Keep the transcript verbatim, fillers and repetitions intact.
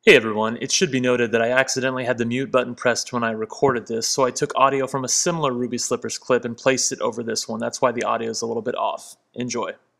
Hey everyone, it should be noted that I accidentally had the mute button pressed when I recorded this, so I took audio from a similar Ruby Slippers clip and placed it over this one. That's why the audio is a little bit off. Enjoy.